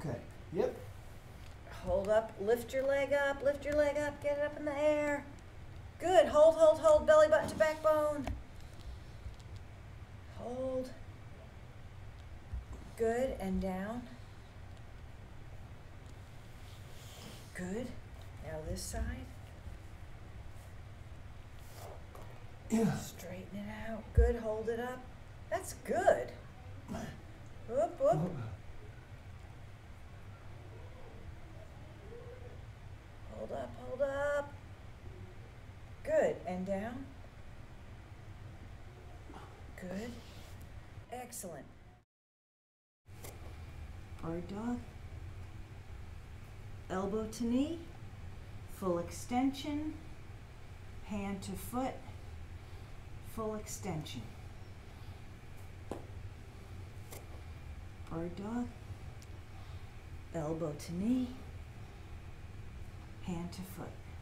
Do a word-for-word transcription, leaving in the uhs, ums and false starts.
Okay. Yep. Hold up, lift your leg up, lift your leg up, get it up in the air. Good, hold, hold, hold, belly button to backbone. Hold. Good, and down. Good. Now this side. Yeah. Straighten it out. Good, hold it up. That's good. Whoop, whoop. Hold up, hold up. Good, and down. Good. Excellent. Bird dog. Elbow to knee. Full extension. Hand to foot. Full extension. Bird dog. Elbow to knee. Hand to foot.